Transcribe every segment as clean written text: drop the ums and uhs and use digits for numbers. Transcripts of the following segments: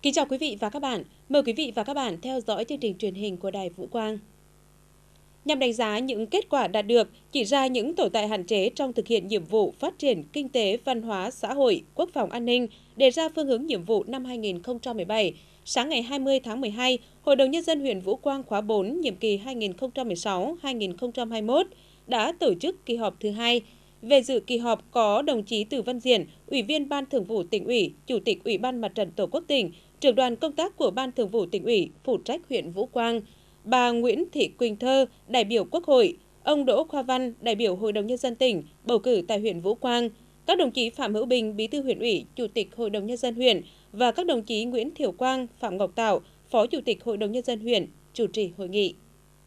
Kính chào quý vị và các bạn. Mời quý vị và các bạn theo dõi chương trình truyền hình của Đài Vũ Quang. Nhằm đánh giá những kết quả đạt được, chỉ ra những tồn tại hạn chế trong thực hiện nhiệm vụ phát triển kinh tế, văn hóa, xã hội, quốc phòng an ninh, đề ra phương hướng nhiệm vụ năm 2017, sáng ngày 20 tháng 12, Hội đồng Nhân dân huyện Vũ Quang khóa 4, nhiệm kỳ 2016-2021 đã tổ chức kỳ họp thứ hai. Về dự kỳ họp có đồng chí Từ Văn Diện, Ủy viên Ban Thường vụ Tỉnh ủy, Chủ tịch Ủy ban Mặt trận Tổ quốc tỉnh, Trưởng đoàn công tác của Ban Thường vụ Tỉnh ủy, phụ trách huyện Vũ Quang, bà Nguyễn Thị Quỳnh Thơ, đại biểu Quốc hội, ông Đỗ Khoa Văn, đại biểu Hội đồng Nhân dân tỉnh, bầu cử tại huyện Vũ Quang, các đồng chí Phạm Hữu Bình, Bí thư huyện ủy, Chủ tịch Hội đồng Nhân dân huyện và các đồng chí Nguyễn Thiểu Quang, Phạm Ngọc Tạo, Phó Chủ tịch Hội đồng Nhân dân huyện, chủ trì hội nghị.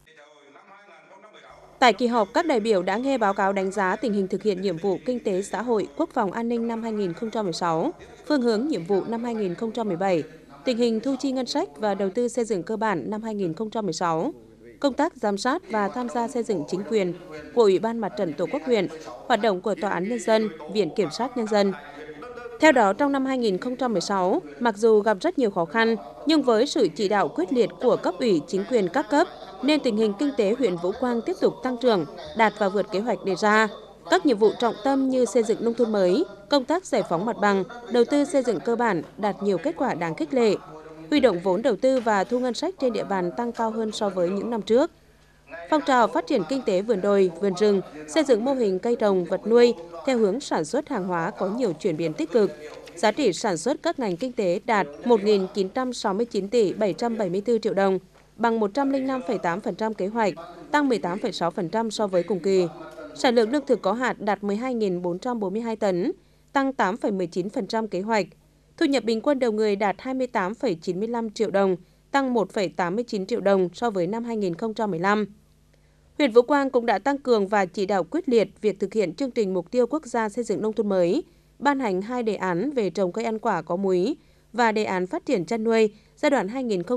Tại kỳ họp, các đại biểu đã nghe báo cáo đánh giá tình hình thực hiện nhiệm vụ kinh tế xã hội, quốc phòng an ninh năm 2016, phương hướng nhiệm vụ năm 2017, tình hình thu chi ngân sách và đầu tư xây dựng cơ bản năm 2016, công tác giám sát và tham gia xây dựng chính quyền của Ủy ban Mặt trận Tổ quốc huyện, hoạt động của Tòa án Nhân dân, Viện Kiểm sát Nhân dân. Theo đó, trong năm 2016, mặc dù gặp rất nhiều khó khăn, nhưng với sự chỉ đạo quyết liệt của cấp ủy chính quyền các cấp, nên tình hình kinh tế huyện Vũ Quang tiếp tục tăng trưởng, đạt và vượt kế hoạch đề ra. Các nhiệm vụ trọng tâm như xây dựng nông thôn mới, công tác giải phóng mặt bằng, đầu tư xây dựng cơ bản đạt nhiều kết quả đáng khích lệ. Huy động vốn đầu tư và thu ngân sách trên địa bàn tăng cao hơn so với những năm trước. Phong trào phát triển kinh tế vườn đồi, vườn rừng, xây dựng mô hình cây trồng, vật nuôi theo hướng sản xuất hàng hóa có nhiều chuyển biến tích cực. Giá trị sản xuất các ngành kinh tế đạt 1.969 tỷ 774 triệu đồng, bằng 105,8% kế hoạch, tăng 18,6% so với cùng kỳ. Sản lượng lương thực có hạt đạt 12.442 tấn, tăng 8,19% kế hoạch. Thu nhập bình quân đầu người đạt 28,95 triệu đồng, tăng 1,89 triệu đồng so với năm 2015. Huyện Vũ Quang cũng đã tăng cường và chỉ đạo quyết liệt việc thực hiện chương trình mục tiêu quốc gia xây dựng nông thôn mới, ban hành 2 đề án về trồng cây ăn quả có múi và đề án phát triển chăn nuôi giai đoạn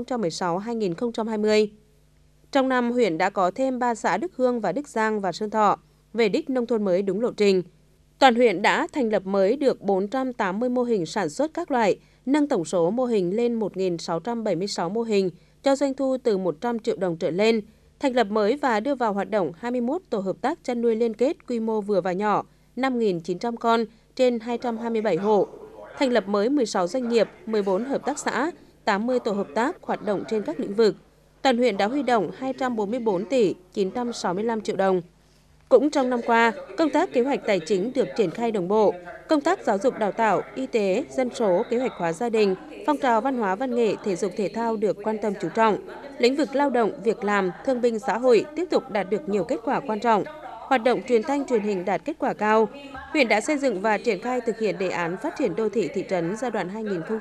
2016-2020. Trong năm, huyện đã có thêm 3 xã Đức Hương và Đức Giang và Sơn Thọ về đích nông thôn mới đúng lộ trình. Toàn huyện đã thành lập mới được 480 mô hình sản xuất các loại, nâng tổng số mô hình lên 1.676 mô hình, cho doanh thu từ 100 triệu đồng trở lên, thành lập mới và đưa vào hoạt động 21 tổ hợp tác chăn nuôi liên kết quy mô vừa và nhỏ, 5.900 con trên 227 hộ, thành lập mới 16 doanh nghiệp, 14 hợp tác xã, 80 tổ hợp tác hoạt động trên các lĩnh vực. Toàn huyện đã huy động 244 tỷ 965 triệu đồng. Cũng trong năm qua, công tác kế hoạch tài chính được triển khai đồng bộ, công tác giáo dục đào tạo, y tế, dân số, kế hoạch hóa gia đình, phong trào văn hóa văn nghệ, thể dục thể thao được quan tâm chú trọng. Lĩnh vực lao động, việc làm, thương binh xã hội tiếp tục đạt được nhiều kết quả quan trọng. Hoạt động truyền thanh truyền hình đạt kết quả cao. Huyện đã xây dựng và triển khai thực hiện đề án phát triển đô thị thị trấn giai đoạn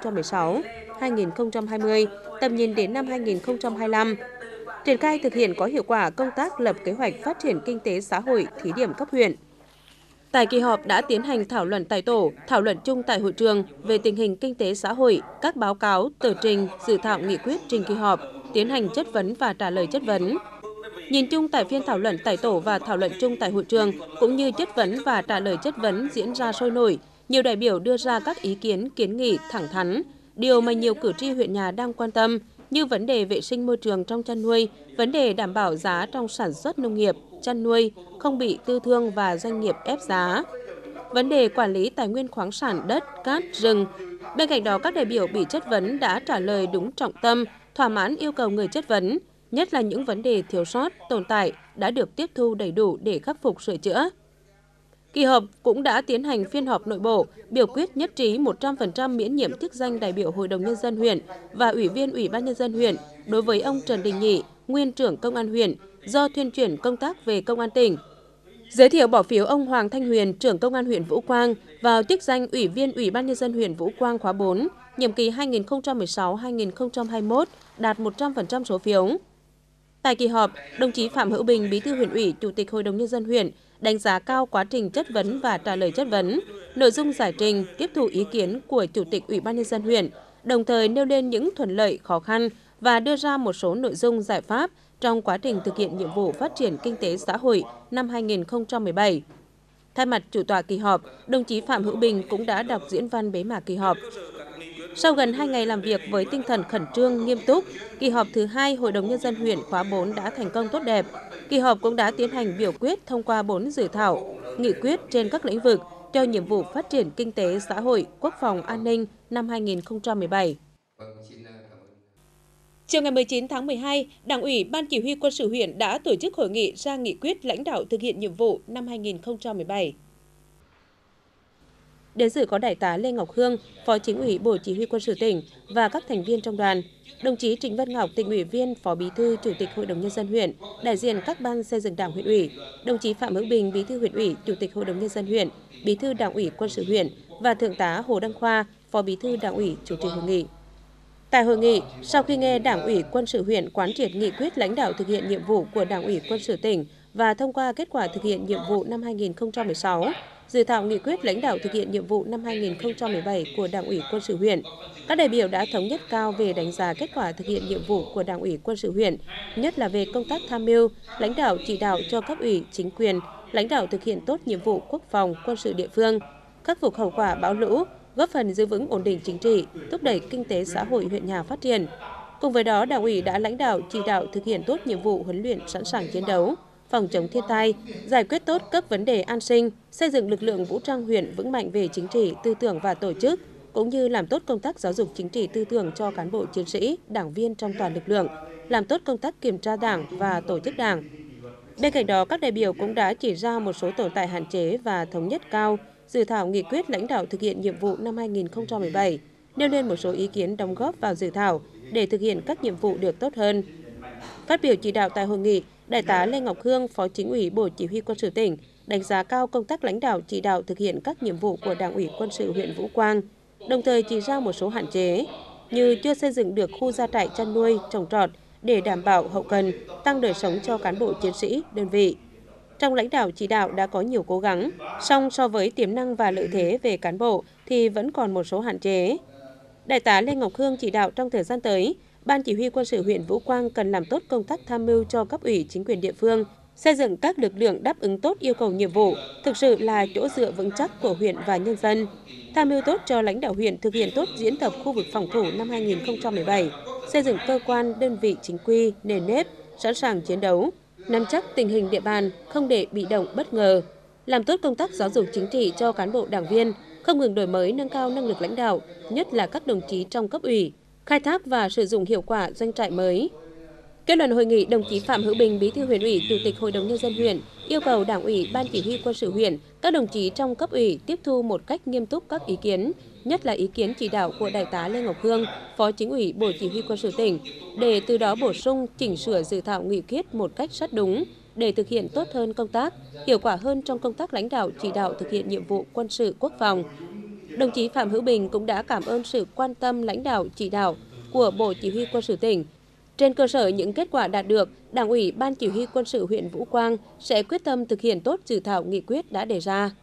2016-2020, tầm nhìn đến năm 2025. Triển khai thực hiện có hiệu quả công tác lập kế hoạch phát triển kinh tế xã hội thí điểm cấp huyện. Tại kỳ họp đã tiến hành thảo luận tại tổ, thảo luận chung tại hội trường về tình hình kinh tế xã hội, các báo cáo, tờ trình, dự thảo nghị quyết trình kỳ họp, tiến hành chất vấn và trả lời chất vấn. Nhìn chung tại phiên thảo luận tại tổ và thảo luận chung tại hội trường, cũng như chất vấn và trả lời chất vấn diễn ra sôi nổi, nhiều đại biểu đưa ra các ý kiến, kiến nghị thẳng thắn, điều mà nhiều cử tri huyện nhà đang quan tâm, như vấn đề vệ sinh môi trường trong chăn nuôi, vấn đề đảm bảo giá trong sản xuất nông nghiệp, chăn nuôi, không bị tư thương và doanh nghiệp ép giá, vấn đề quản lý tài nguyên khoáng sản đất, cát, rừng. Bên cạnh đó, các đại biểu bị chất vấn đã trả lời đúng trọng tâm, thỏa mãn yêu cầu người chất vấn, nhất là những vấn đề thiếu sót, tồn tại đã được tiếp thu đầy đủ để khắc phục sửa chữa. Kỳ họp cũng đã tiến hành phiên họp nội bộ, biểu quyết nhất trí 100% miễn nhiệm chức danh đại biểu Hội đồng Nhân dân huyện và Ủy viên Ủy ban Nhân dân huyện đối với ông Trần Đình Nhị, nguyên trưởng Công an huyện, do thuyên chuyển công tác về Công an tỉnh. Giới thiệu bỏ phiếu ông Hoàng Thanh Huyền, trưởng Công an huyện Vũ Quang vào chức danh Ủy viên Ủy ban Nhân dân huyện Vũ Quang khóa 4, nhiệm kỳ 2016-2021, đạt 100% số phiếu. Tại kỳ họp, đồng chí Phạm Hữu Bình, Bí thư huyện ủy, Chủ tịch Hội đồng Nhân dân huyện, đánh giá cao quá trình chất vấn và trả lời chất vấn, nội dung giải trình, tiếp thu ý kiến của Chủ tịch Ủy ban Nhân dân huyện, đồng thời nêu lên những thuận lợi, khó khăn và đưa ra một số nội dung giải pháp trong quá trình thực hiện nhiệm vụ phát triển kinh tế xã hội năm 2017. Thay mặt chủ tọa kỳ họp, đồng chí Phạm Hữu Bình cũng đã đọc diễn văn bế mạc kỳ họp. Sau gần 2 ngày làm việc với tinh thần khẩn trương, nghiêm túc, kỳ họp thứ 2 Hội đồng Nhân dân huyện khóa 4 đã thành công tốt đẹp. Kỳ họp cũng đã tiến hành biểu quyết thông qua 4 dự thảo, nghị quyết trên các lĩnh vực cho nhiệm vụ phát triển kinh tế, xã hội, quốc phòng, an ninh năm 2017. Chiều ngày 19 tháng 12, Đảng ủy Ban Chỉ huy Quân sự huyện đã tổ chức hội nghị ra nghị quyết lãnh đạo thực hiện nhiệm vụ năm 2017. Đến dự có Đại tá Lê Ngọc Hương, Phó Chính ủy Bộ Chỉ huy Quân sự tỉnh và các thành viên trong đoàn. Đồng chí Trịnh Văn Ngọc, Tỉnh ủy viên, Phó Bí thư, Chủ tịch Hội đồng Nhân dân huyện, đại diện các ban xây dựng Đảng huyện ủy. Đồng chí Phạm Hữu Bình, Bí thư huyện ủy, Chủ tịch Hội đồng Nhân dân huyện, Bí thư Đảng ủy Quân sự huyện và Thượng tá Hồ Đăng Khoa, Phó Bí thư Đảng ủy chủ trì hội nghị. Tại hội nghị, sau khi nghe Đảng ủy Quân sự huyện quán triệt nghị quyết lãnh đạo thực hiện nhiệm vụ của Đảng ủy Quân sự tỉnh và thông qua kết quả thực hiện nhiệm vụ năm 2016, dự thảo nghị quyết lãnh đạo thực hiện nhiệm vụ năm 2017 của Đảng ủy Quân sự huyện, các đại biểu đã thống nhất cao về đánh giá kết quả thực hiện nhiệm vụ của Đảng ủy Quân sự huyện, nhất là về công tác tham mưu, lãnh đạo chỉ đạo cho cấp ủy, chính quyền, lãnh đạo thực hiện tốt nhiệm vụ quốc phòng, quân sự địa phương, khắc phục hậu quả bão lũ, góp phần giữ vững ổn định chính trị, thúc đẩy kinh tế xã hội huyện nhà phát triển. Cùng với đó, Đảng ủy đã lãnh đạo chỉ đạo thực hiện tốt nhiệm vụ huấn luyện sẵn sàng chiến đấu, phòng chống thiên tai, giải quyết tốt các vấn đề an sinh, xây dựng lực lượng vũ trang huyện vững mạnh về chính trị, tư tưởng và tổ chức, cũng như làm tốt công tác giáo dục chính trị tư tưởng cho cán bộ chiến sĩ, đảng viên trong toàn lực lượng, làm tốt công tác kiểm tra Đảng và tổ chức Đảng. Bên cạnh đó, các đại biểu cũng đã chỉ ra một số tồn tại hạn chế và thống nhất cao dự thảo nghị quyết lãnh đạo thực hiện nhiệm vụ năm 2017, nêu lên một số ý kiến đóng góp vào dự thảo để thực hiện các nhiệm vụ được tốt hơn. Phát biểu chỉ đạo tại hội nghị, Đại tá Lê Ngọc Hương, Phó Chính ủy Bộ Chỉ huy Quân sự tỉnh, đánh giá cao công tác lãnh đạo chỉ đạo thực hiện các nhiệm vụ của Đảng ủy Quân sự huyện Vũ Quang, đồng thời chỉ ra một số hạn chế như chưa xây dựng được khu gia trại chăn nuôi, trồng trọt để đảm bảo hậu cần, tăng đời sống cho cán bộ chiến sĩ, đơn vị. Trong lãnh đạo chỉ đạo đã có nhiều cố gắng, song so với tiềm năng và lợi thế về cán bộ thì vẫn còn một số hạn chế. Đại tá Lê Ngọc Hương chỉ đạo trong thời gian tới, Ban Chỉ huy Quân sự huyện Vũ Quang cần làm tốt công tác tham mưu cho cấp ủy chính quyền địa phương, xây dựng các lực lượng đáp ứng tốt yêu cầu nhiệm vụ, thực sự là chỗ dựa vững chắc của huyện và nhân dân. Tham mưu tốt cho lãnh đạo huyện thực hiện tốt diễn tập khu vực phòng thủ năm 2017, xây dựng cơ quan, đơn vị chính quy, nền nếp, sẵn sàng chiến đấu, nắm chắc tình hình địa bàn, không để bị động bất ngờ, làm tốt công tác giáo dục chính trị cho cán bộ đảng viên, không ngừng đổi mới nâng cao năng lực lãnh đạo, nhất là các đồng chí trong cấp ủy, khai thác và sử dụng hiệu quả doanh trại mới. Kết luận hội nghị, đồng chí Phạm Hữu Bình, Bí thư huyện ủy, Chủ tịch Hội đồng Nhân dân huyện yêu cầu Đảng ủy, Ban Chỉ huy Quân sự huyện, các đồng chí trong cấp ủy tiếp thu một cách nghiêm túc các ý kiến, nhất là ý kiến chỉ đạo của Đại tá Lê Ngọc Hương, Phó Chính ủy Bộ Chỉ huy Quân sự tỉnh, để từ đó bổ sung, chỉnh sửa dự thảo nghị quyết một cách sát đúng, để thực hiện tốt hơn công tác, hiệu quả hơn trong công tác lãnh đạo chỉ đạo thực hiện nhiệm vụ quân sự quốc phòng. Đồng chí Phạm Hữu Bình cũng đã cảm ơn sự quan tâm lãnh đạo chỉ đạo của Bộ Chỉ huy Quân sự tỉnh. Trên cơ sở những kết quả đạt được, Đảng ủy Ban Chỉ huy Quân sự huyện Vũ Quang sẽ quyết tâm thực hiện tốt dự thảo nghị quyết đã đề ra.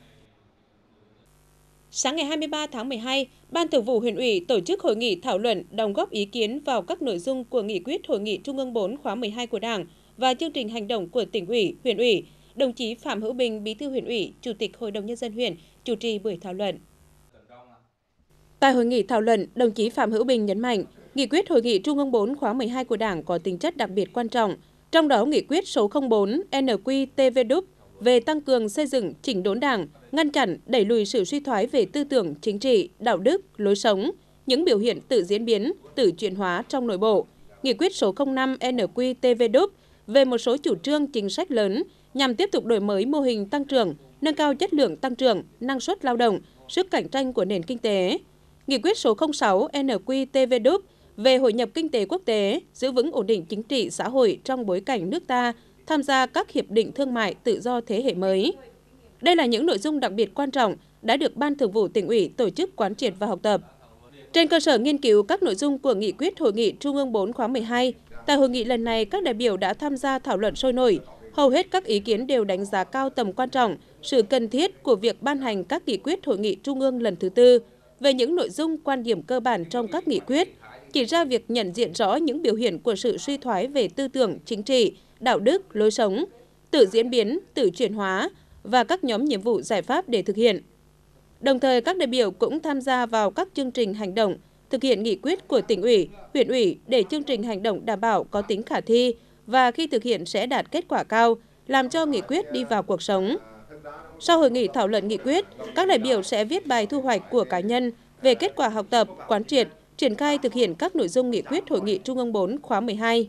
Sáng ngày 23 tháng 12, Ban Thường vụ huyện ủy tổ chức hội nghị thảo luận đóng góp ý kiến vào các nội dung của nghị quyết Hội nghị Trung ương 4 khóa 12 của Đảng và chương trình hành động của tỉnh ủy, huyện ủy. Đồng chí Phạm Hữu Bình, Bí thư huyện ủy, Chủ tịch Hội đồng Nhân dân huyện chủ trì buổi thảo luận. Tại hội nghị thảo luận, đồng chí Phạm Hữu Bình nhấn mạnh, nghị quyết Hội nghị Trung ương 4 khóa 12 của Đảng có tính chất đặc biệt quan trọng, trong đó nghị quyết số 04 NQ-TVđ về tăng cường xây dựng chỉnh đốn Đảng, ngăn chặn, đẩy lùi sự suy thoái về tư tưởng, chính trị, đạo đức, lối sống, những biểu hiện tự diễn biến, tự chuyển hóa trong nội bộ. Nghị quyết số 05 NQ-TVđ về một số chủ trương chính sách lớn nhằm tiếp tục đổi mới mô hình tăng trưởng, nâng cao chất lượng tăng trưởng, năng suất lao động, sức cạnh tranh của nền kinh tế. Nghị quyết số 06 NQ-TVđ về hội nhập kinh tế quốc tế, giữ vững ổn định chính trị xã hội trong bối cảnh nước ta tham gia các hiệp định thương mại tự do thế hệ mới. Đây là những nội dung đặc biệt quan trọng đã được Ban Thường vụ Tỉnh ủy tổ chức quán triệt và học tập. Trên cơ sở nghiên cứu các nội dung của nghị quyết Hội nghị Trung ương 4 khóa 12, tại hội nghị lần này các đại biểu đã tham gia thảo luận sôi nổi. Hầu hết các ý kiến đều đánh giá cao tầm quan trọng, sự cần thiết của việc ban hành các nghị quyết Hội nghị Trung ương lần thứ tư về những nội dung quan điểm cơ bản trong các nghị quyết, chỉ ra việc nhận diện rõ những biểu hiện của sự suy thoái về tư tưởng, chính trị, đạo đức, lối sống, tự diễn biến, tự chuyển hóa và các nhóm nhiệm vụ giải pháp để thực hiện. Đồng thời, các đại biểu cũng tham gia vào các chương trình hành động, thực hiện nghị quyết của tỉnh ủy, huyện ủy để chương trình hành động đảm bảo có tính khả thi và khi thực hiện sẽ đạt kết quả cao, làm cho nghị quyết đi vào cuộc sống. Sau hội nghị thảo luận nghị quyết, các đại biểu sẽ viết bài thu hoạch của cá nhân về kết quả học tập, quán triệt, triển khai thực hiện các nội dung nghị quyết Hội nghị Trung ương 4 khóa 12.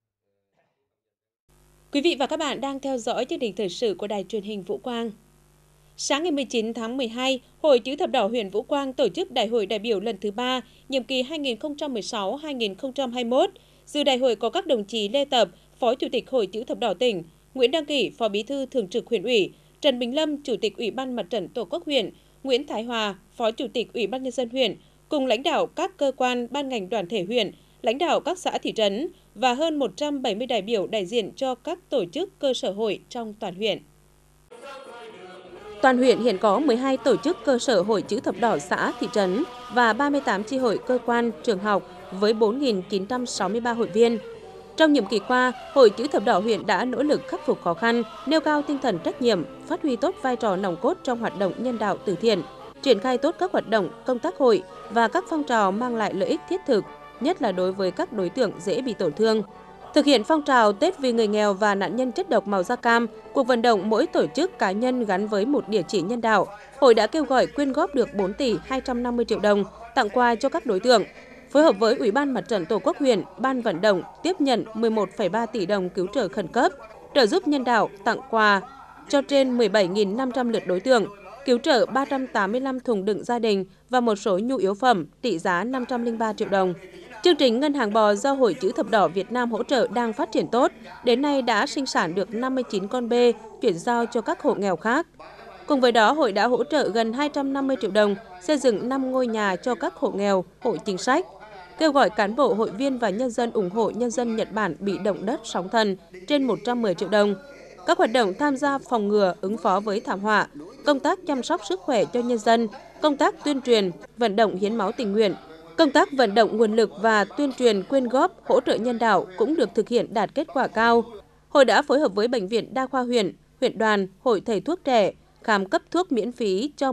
Quý vị và các bạn đang theo dõi chương trình thời sự của Đài Truyền hình Vũ Quang. Sáng ngày 19 tháng 12, Hội Chữ Thập Đỏ huyện Vũ Quang tổ chức Đại hội đại biểu lần thứ 3, nhiệm kỳ 2016-2021. Dự đại hội có các đồng chí Lê Tập, Phó Chủ tịch Hội Chữ Thập Đỏ tỉnh, Nguyễn Đăng Kỷ, Phó Bí thư Thường trực huyện ủy, Trần Bình Lâm, Chủ tịch Ủy ban Mặt trận Tổ quốc huyện, Nguyễn Thái Hòa, Phó Chủ tịch Ủy ban Nhân dân huyện, cùng lãnh đạo các cơ quan ban ngành đoàn thể huyện, lãnh đạo các xã thị trấn và hơn 170 đại biểu đại diện cho các tổ chức cơ sở hội trong toàn huyện. Toàn huyện hiện có 12 tổ chức cơ sở Hội Chữ Thập Đỏ xã, thị trấn và 38 chi hội cơ quan, trường học với 4.963 hội viên. Trong nhiệm kỳ qua, Hội Chữ Thập Đỏ huyện đã nỗ lực khắc phục khó khăn, nêu cao tinh thần trách nhiệm, phát huy tốt vai trò nòng cốt trong hoạt động nhân đạo từ thiện, triển khai tốt các hoạt động, công tác hội và các phong trào mang lại lợi ích thiết thực, nhất là đối với các đối tượng dễ bị tổn thương. Thực hiện phong trào Tết vì người nghèo và nạn nhân chất độc màu da cam, cuộc vận động mỗi tổ chức cá nhân gắn với một địa chỉ nhân đạo, Hội đã kêu gọi quyên góp được 4 tỷ 250 triệu đồng tặng quà cho các đối tượng. Phối hợp với Ủy ban Mặt trận Tổ quốc huyện, Ban vận động tiếp nhận 11,3 tỷ đồng cứu trợ khẩn cấp, trợ giúp nhân đạo, tặng quà cho trên 17.500 lượt đối tượng, cứu trợ 385 thùng đựng gia đình và một số nhu yếu phẩm trị giá 503 triệu đồng. Chương trình Ngân hàng bò do Hội Chữ Thập Đỏ Việt Nam hỗ trợ đang phát triển tốt, đến nay đã sinh sản được 59 con bê, chuyển giao cho các hộ nghèo khác. Cùng với đó, Hội đã hỗ trợ gần 250 triệu đồng xây dựng 5 ngôi nhà cho các hộ nghèo, hộ chính sách. Kêu gọi cán bộ, hội viên và nhân dân ủng hộ nhân dân Nhật Bản bị động đất sóng thần trên 110 triệu đồng. Các hoạt động tham gia phòng ngừa, ứng phó với thảm họa, công tác chăm sóc sức khỏe cho nhân dân, công tác tuyên truyền, vận động hiến máu tình nguyện, công tác vận động nguồn lực và tuyên truyền quyên góp, hỗ trợ nhân đạo cũng được thực hiện đạt kết quả cao. Hội đã phối hợp với Bệnh viện Đa khoa huyện, huyện đoàn, Hội Thầy thuốc trẻ, khám cấp thuốc miễn phí cho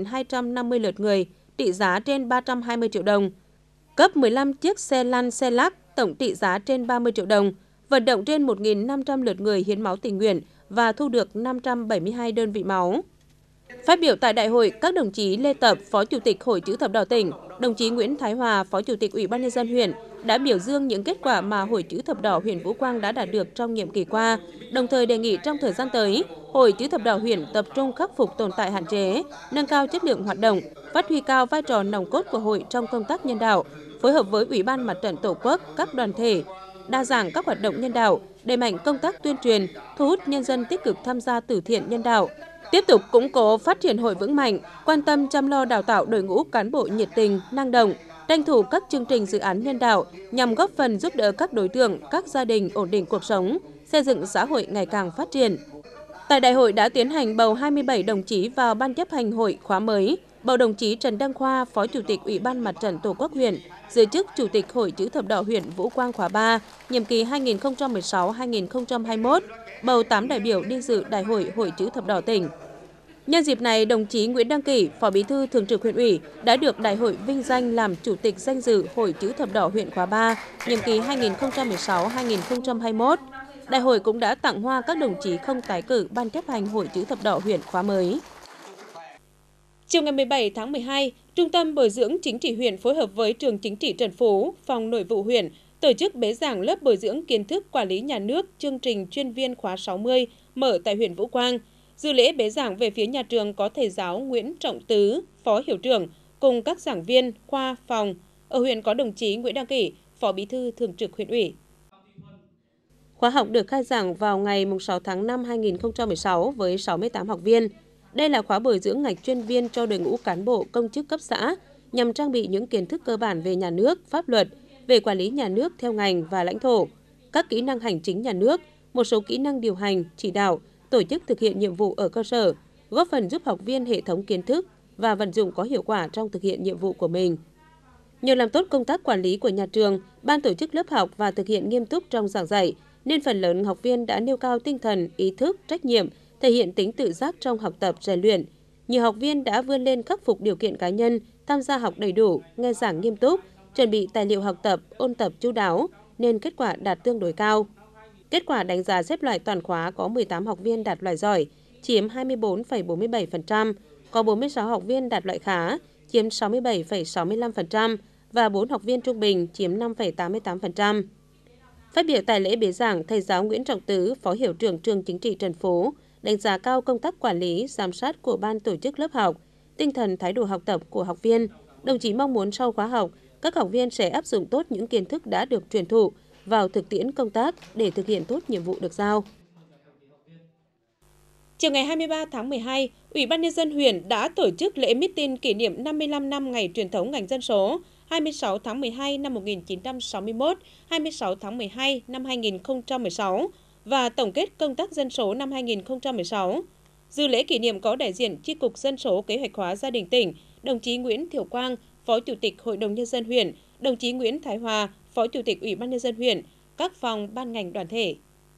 1.250 lượt người, trị giá trên 320 triệu đồng. Cấp 15 chiếc xe lăn xe lắc, tổng trị giá trên 30 triệu đồng, vận động trên 1.500 lượt người hiến máu tình nguyện và thu được 572 đơn vị máu. Phát biểu tại đại hội, các đồng chí Lê Tập, Phó Chủ tịch Hội Chữ Thập Đỏ tỉnh, đồng chí Nguyễn Thái Hòa, Phó Chủ tịch Ủy ban Nhân dân huyện đã biểu dương những kết quả mà Hội Chữ Thập Đỏ huyện Vũ Quang đã đạt được trong nhiệm kỳ qua, đồng thời đề nghị trong thời gian tới, Hội Chữ Thập Đỏ huyện tập trung khắc phục tồn tại hạn chế, nâng cao chất lượng hoạt động, phát huy cao vai trò nòng cốt của hội trong công tác nhân đạo, phối hợp với Ủy ban Mặt trận Tổ quốc, các đoàn thể, đa dạng các hoạt động nhân đạo, đẩy mạnh công tác tuyên truyền, thu hút nhân dân tích cực tham gia từ thiện nhân đạo. Tiếp tục củng cố phát triển hội vững mạnh, quan tâm chăm lo đào tạo đội ngũ cán bộ nhiệt tình, năng động, tranh thủ các chương trình dự án nhân đạo nhằm góp phần giúp đỡ các đối tượng, các gia đình ổn định cuộc sống, xây dựng xã hội ngày càng phát triển. Tại đại hội đã tiến hành bầu 27 đồng chí vào Ban chấp hành hội khóa mới, bầu đồng chí Trần Đăng Khoa, Phó Chủ tịch Ủy ban Mặt trận Tổ quốc huyện, giữ chức Chủ tịch Hội Chữ Thập Đỏ huyện Vũ Quang khóa 3, nhiệm kỳ 2016-2021, bầu 8 đại biểu đi dự Đại hội Hội Chữ Thập Đỏ tỉnh. Nhân dịp này, đồng chí Nguyễn Đăng Kỷ, Phó Bí thư Thường trực huyện ủy đã được Đại hội vinh danh làm Chủ tịch danh dự Hội Chữ Thập Đỏ huyện khóa 3, nhiệm kỳ 2016-2021. Đại hội cũng đã tặng hoa các đồng chí không tái cử Ban chấp hành Hội Chữ Thập Đỏ huyện khóa mới. Chiều ngày 17 tháng 12, Trung tâm Bồi dưỡng Chính trị huyện phối hợp với Trường Chính trị Trần Phú, Phòng Nội vụ huyện tổ chức bế giảng lớp bồi dưỡng kiến thức quản lý nhà nước chương trình chuyên viên khóa 60 mở tại huyện Vũ Quang. Dự lễ bế giảng về phía nhà trường có thầy giáo Nguyễn Trọng Tứ, Phó Hiệu trưởng, cùng các giảng viên, khoa, phòng. Ở huyện có đồng chí Nguyễn Đăng Kỷ, Phó Bí thư Thường trực huyện ủy. Khóa học được khai giảng vào ngày 6 tháng 5 2016 với 68 học viên. Đây là khóa bồi dưỡng ngạch chuyên viên cho đội ngũ cán bộ công chức cấp xã nhằm trang bị những kiến thức cơ bản về nhà nước, pháp luật, về quản lý nhà nước theo ngành và lãnh thổ, các kỹ năng hành chính nhà nước, một số kỹ năng điều hành, chỉ đạo, tổ chức thực hiện nhiệm vụ ở cơ sở, góp phần giúp học viên hệ thống kiến thức và vận dụng có hiệu quả trong thực hiện nhiệm vụ của mình. Nhờ làm tốt công tác quản lý của nhà trường, ban tổ chức lớp học và thực hiện nghiêm túc trong giảng dạy, nên phần lớn học viên đã nêu cao tinh thần, ý thức, trách nhiệm, thể hiện tính tự giác trong học tập rèn luyện. Nhiều học viên đã vươn lên khắc phục điều kiện cá nhân, tham gia học đầy đủ, nghe giảng nghiêm túc, chuẩn bị tài liệu học tập, ôn tập chu đáo, nên kết quả đạt tương đối cao. Kết quả đánh giá xếp loại toàn khóa có 18 học viên đạt loại giỏi, chiếm 24,47%, có 46 học viên đạt loại khá, chiếm 67,65% và 4 học viên trung bình, chiếm 5,88%. Phát biểu tại lễ bế giảng, thầy giáo Nguyễn Trọng Tứ, Phó Hiệu trưởng Trường Chính trị Trần Phú, đánh giá cao công tác quản lý, giám sát của ban tổ chức lớp học, tinh thần thái độ học tập của học viên. Đồng chí mong muốn sau khóa học, các học viên sẽ áp dụng tốt những kiến thức đã được truyền thụ vào thực tiễn công tác để thực hiện tốt nhiệm vụ được giao. Chiều ngày 23 tháng 12, Ủy ban Nhân dân huyện đã tổ chức lễ meeting kỷ niệm 55 năm ngày truyền thống ngành dân số 26 tháng 12 năm 1961, 26 tháng 12 năm 2016 và tổng kết công tác dân số năm 2016. Dự lễ kỷ niệm có đại diện Chi cục Dân số Kế hoạch hóa gia đình tỉnh, đồng chí Nguyễn Thiệu Quang, Phó Chủ tịch Hội đồng Nhân dân huyện, đồng chí Nguyễn Thái Hòa, Phó Chủ tịch Ủy ban Nhân dân huyện, các phòng ban ngành đoàn thể.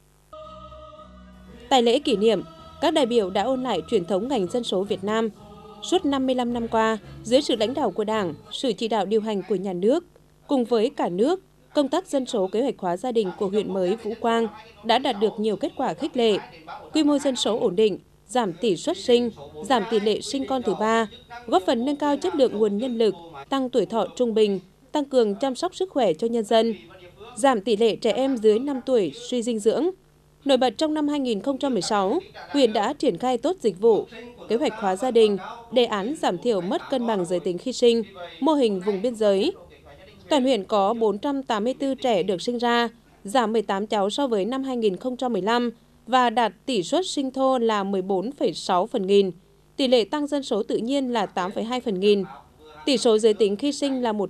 Tại lễ kỷ niệm, các đại biểu đã ôn lại truyền thống ngành dân số Việt Nam. Suốt 55 năm qua, dưới sự lãnh đạo của Đảng, sự chỉ đạo điều hành của nhà nước, cùng với cả nước, công tác dân số kế hoạch hóa gia đình của huyện mới Vũ Quang đã đạt được nhiều kết quả khích lệ. Quy mô dân số ổn định, giảm tỷ suất sinh, giảm tỷ lệ sinh con thứ ba, góp phần nâng cao chất lượng nguồn nhân lực, tăng tuổi thọ trung bình, tăng cường chăm sóc sức khỏe cho nhân dân, giảm tỷ lệ trẻ em dưới 5 tuổi suy dinh dưỡng. Nổi bật trong năm 2016, huyện đã triển khai tốt dịch vụ, kế hoạch hóa gia đình, đề án giảm thiểu mất cân bằng giới tính khi sinh, mô hình vùng biên giới. Toàn huyện có 484 trẻ được sinh ra, giảm 18 cháu so với năm 2015 và đạt tỷ suất sinh thô là 14,6 phần nghìn. Tỷ lệ tăng dân số tự nhiên là 8,2 phần nghìn. Tỷ số giới tính khi sinh là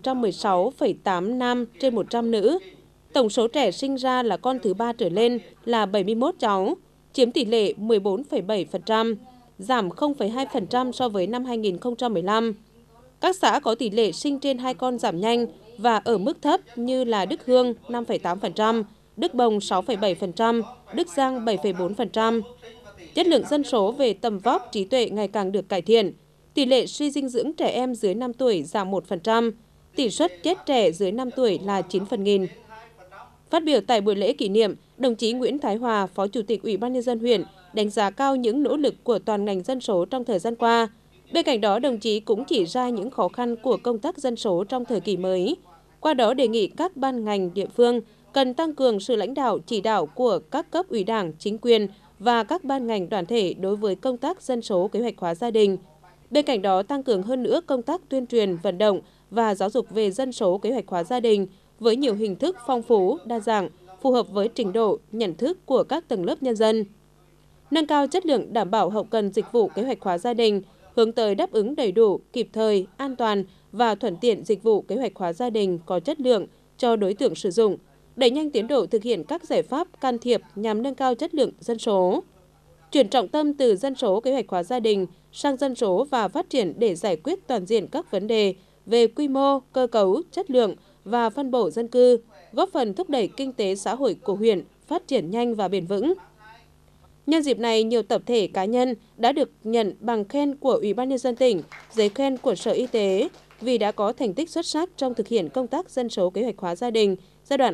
116,8 nam trên 100 nữ. Tổng số trẻ sinh ra là con thứ ba trở lên là 71 cháu, chiếm tỷ lệ 14,7%, giảm 0,2% so với năm 2015. Các xã có tỷ lệ sinh trên 2 con giảm nhanh và ở mức thấp như là Đức Hương 5,8%, Đức Bồng 6,7%, Đức Giang 7,4%. Chất lượng dân số về tầm vóc trí tuệ ngày càng được cải thiện. Tỷ lệ suy dinh dưỡng trẻ em dưới 5 tuổi giảm 1%, tỷ suất chết trẻ dưới 5 tuổi là 9 phần nghìn. Phát biểu tại buổi lễ kỷ niệm, đồng chí Nguyễn Thái Hòa, Phó Chủ tịch Ủy ban Nhân dân huyện, đánh giá cao những nỗ lực của toàn ngành dân số trong thời gian qua. Bên cạnh đó, đồng chí cũng chỉ ra những khó khăn của công tác dân số trong thời kỳ mới. Qua đó đề nghị các ban ngành địa phương cần tăng cường sự lãnh đạo chỉ đạo của các cấp ủy Đảng, chính quyền và các ban ngành đoàn thể đối với công tác dân số kế hoạch hóa gia đình. Bên cạnh đó, tăng cường hơn nữa công tác tuyên truyền, vận động và giáo dục về dân số kế hoạch hóa gia đình với nhiều hình thức phong phú, đa dạng, phù hợp với trình độ, nhận thức của các tầng lớp nhân dân. Nâng cao chất lượng đảm bảo hậu cần dịch vụ kế hoạch hóa gia đình, hướng tới đáp ứng đầy đủ, kịp thời, an toàn và thuận tiện dịch vụ kế hoạch hóa gia đình có chất lượng cho đối tượng sử dụng, đẩy nhanh tiến độ thực hiện các giải pháp can thiệp nhằm nâng cao chất lượng dân số. Chuyển trọng tâm từ dân số kế hoạch hóa gia đình sang dân số và phát triển để giải quyết toàn diện các vấn đề về quy mô, cơ cấu, chất lượng và phân bổ dân cư, góp phần thúc đẩy kinh tế xã hội của huyện phát triển nhanh và bền vững. Nhân dịp này, nhiều tập thể cá nhân đã được nhận bằng khen của Ủy ban Nhân dân tỉnh, giấy khen của Sở Y tế vì đã có thành tích xuất sắc trong thực hiện công tác dân số kế hoạch hóa gia đình giai đoạn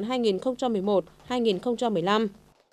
2011-2015.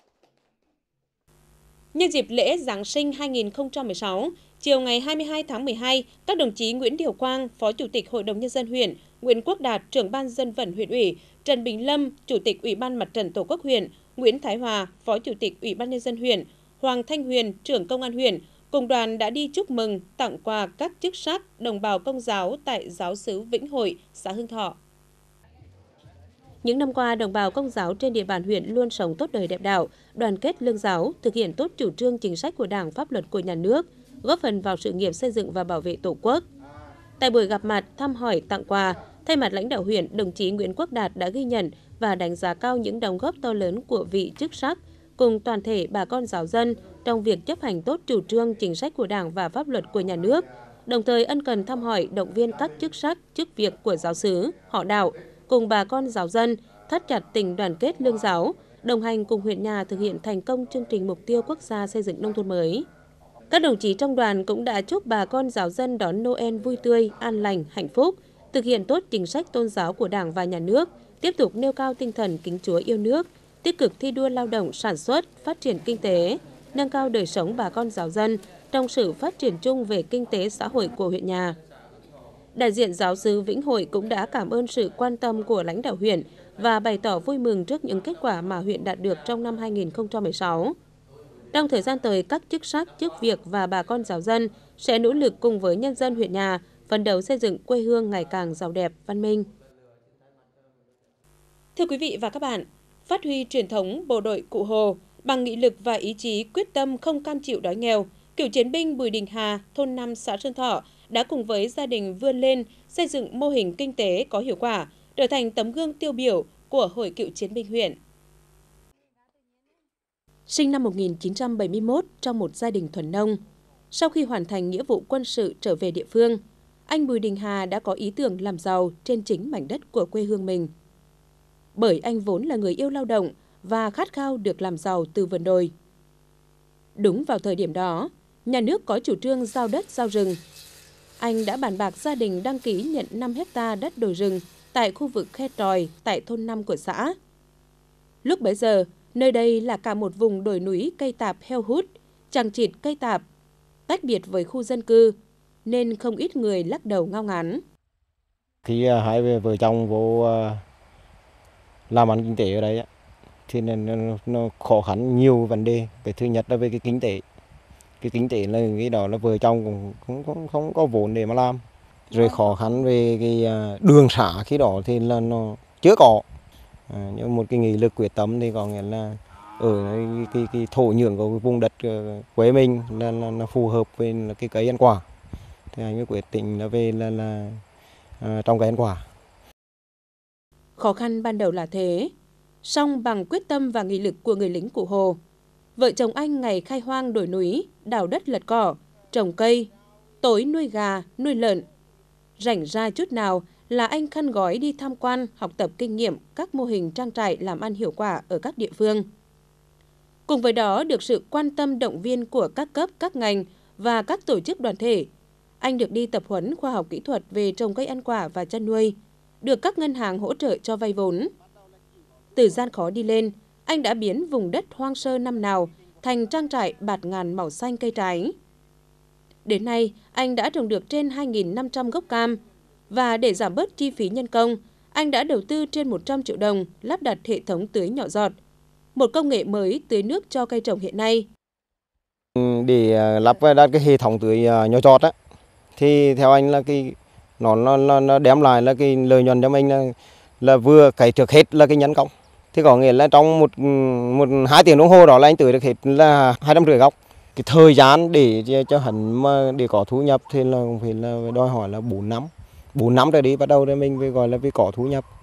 Nhân dịp lễ Giáng sinh 2016, chiều ngày 22 tháng 12, các đồng chí Nguyễn Thiệu Quang, Phó Chủ tịch Hội đồng Nhân dân huyện, Nguyễn Quốc Đạt, trưởng ban dân vận huyện ủy, Trần Bình Lâm, Chủ tịch Ủy ban Mặt trận Tổ quốc huyện, Nguyễn Thái Hòa, Phó Chủ tịch Ủy ban Nhân dân huyện, Hoàng Thanh Huyền, trưởng Công an huyện, cùng đoàn đã đi chúc mừng, tặng quà các chức sắc đồng bào Công giáo tại giáo xứ Vĩnh Hội, xã Hưng Thọ. Những năm qua, đồng bào Công giáo trên địa bàn huyện luôn sống tốt đời đẹp đạo, đoàn kết lương giáo, thực hiện tốt chủ trương chính sách của Đảng, pháp luật của nhà nước, góp phần vào sự nghiệp xây dựng và bảo vệ Tổ quốc. Tại buổi gặp mặt, thăm hỏi, tặng quà, thay mặt lãnh đạo huyện, đồng chí Nguyễn Quốc Đạt đã ghi nhận và đánh giá cao những đóng góp to lớn của vị chức sắc cùng toàn thể bà con giáo dân trong việc chấp hành tốt chủ trương chính sách của Đảng và pháp luật của nhà nước, đồng thời ân cần thăm hỏi, động viên các chức sắc, chức việc của giáo xứ, họ đạo, cùng bà con giáo dân thắt chặt tình đoàn kết lương giáo, đồng hành cùng huyện nhà thực hiện thành công chương trình mục tiêu quốc gia xây dựng nông thôn mới. Các đồng chí trong đoàn cũng đã chúc bà con giáo dân đón Noel vui tươi, an lành, hạnh phúc, thực hiện tốt chính sách tôn giáo của Đảng và Nhà nước, tiếp tục nêu cao tinh thần kính Chúa yêu nước, tích cực thi đua lao động sản xuất, phát triển kinh tế, nâng cao đời sống bà con giáo dân trong sự phát triển chung về kinh tế xã hội của huyện nhà. Đại diện giáo xứ Vĩnh Hội cũng đã cảm ơn sự quan tâm của lãnh đạo huyện và bày tỏ vui mừng trước những kết quả mà huyện đạt được trong năm 2016. Trong thời gian tới, các chức sắc, chức việc và bà con giáo dân sẽ nỗ lực cùng với nhân dân huyện nhà phấn đấu xây dựng quê hương ngày càng giàu đẹp, văn minh. Thưa quý vị và các bạn, phát huy truyền thống bộ đội Cụ Hồ bằng nghị lực và ý chí quyết tâm không cam chịu đói nghèo, cựu chiến binh Bùi Đình Hà, thôn 5 xã Sơn Thọ đã cùng với gia đình vươn lên xây dựng mô hình kinh tế có hiệu quả, trở thành tấm gương tiêu biểu của Hội Cựu Chiến binh huyện. Sinh năm 1971 trong một gia đình thuần nông, sau khi hoàn thành nghĩa vụ quân sự trở về địa phương, anh Bùi Đình Hà đã có ý tưởng làm giàu trên chính mảnh đất của quê hương mình. Bởi anh vốn là người yêu lao động và khát khao được làm giàu từ vườn đồi. Đúng vào thời điểm đó, nhà nước có chủ trương giao đất giao rừng. Anh đã bàn bạc gia đình đăng ký nhận 5 hecta đất đồi rừng tại khu vực Khe Tròi tại thôn 5 của xã. Lúc bấy giờ, nơi đây là cả một vùng đồi núi cây tạp heo hút, chằng chịt cây tạp, tách biệt với khu dân cư, nên không ít người lắc đầu ngao ngán. Khi hai vợ chồng vô làm ăn kinh tế ở đây thì nó khó khăn nhiều vấn đề. Cái thứ nhất là về cái kinh tế. Cái kinh tế là cái đó là vợ chồng cũng không có vốn để mà làm. Rồi khó khăn về cái đường xá khi đó thì là nó chưa có. Nhưng một cái nghị lực quyết tâm thì có nghĩa là ở cái thổ nhưỡng của cái vùng đất quê mình là phù hợp với cái cây ăn quả. Thì anh mới quyết định là về là trong cây ăn quả. Khó khăn ban đầu là thế, song bằng quyết tâm và nghị lực của người lính Cụ Hồ, vợ chồng anh ngày khai hoang đồi núi, đào đất lật cỏ, trồng cây, tối nuôi gà, nuôi lợn. Rảnh ra chút nào là anh khăn gói đi tham quan, học tập kinh nghiệm các mô hình trang trại làm ăn hiệu quả ở các địa phương. Cùng với đó, được sự quan tâm động viên của các cấp, các ngành và các tổ chức đoàn thể, anh được đi tập huấn khoa học kỹ thuật về trồng cây ăn quả và chăn nuôi, được các ngân hàng hỗ trợ cho vay vốn. Từ gian khó đi lên, anh đã biến vùng đất hoang sơ năm nào thành trang trại bạt ngàn màu xanh cây trái. Đến nay, anh đã trồng được trên 2.500 gốc cam và để giảm bớt chi phí nhân công, anh đã đầu tư trên 100 triệu đồng lắp đặt hệ thống tưới nhỏ giọt, một công nghệ mới tưới nước cho cây trồng hiện nay. Để lắp đặt cái hệ thống tưới nhỏ giọt thì theo anh là nó đem lại là cái lợi nhuận cho mình là vừa cái trước hết là cái nhân công. Thì có nghĩa là trong một 2 tiếng đồng hồ đó là anh tưới được hết là 250 gốc. Cái thời gian để cho hắn mà để có thu nhập thì là cũng phải là đòi hỏi là 4 năm rồi đi bắt đầu thì mình phải gọi là phải có thu nhập.